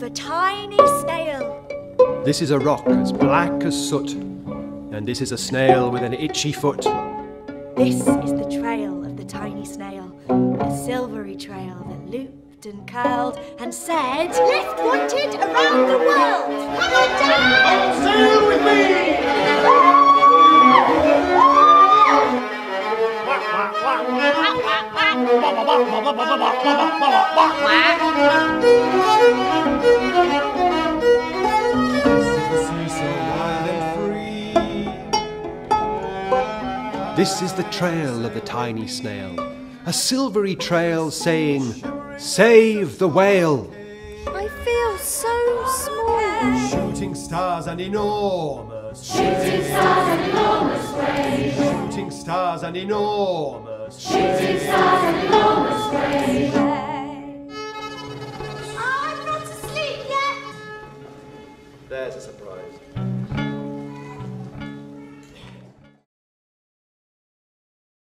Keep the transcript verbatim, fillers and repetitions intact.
of a tiny snail. This is a rock as black as soot, and this is a snail with an itchy foot. This is the trail of the tiny snail, a silvery trail that looped and curled and said, "Lift wanted around the world! Come on down! Sail with me!" This is the trail of the tiny snail, a silvery trail saying, "Save the whale!" I feel so small. Shooting stars and enormous. Shooting stars and enormous waves. Shooting stars and enormous. Shooting stars and enormous waves. I'm not asleep yet. There's a surprise.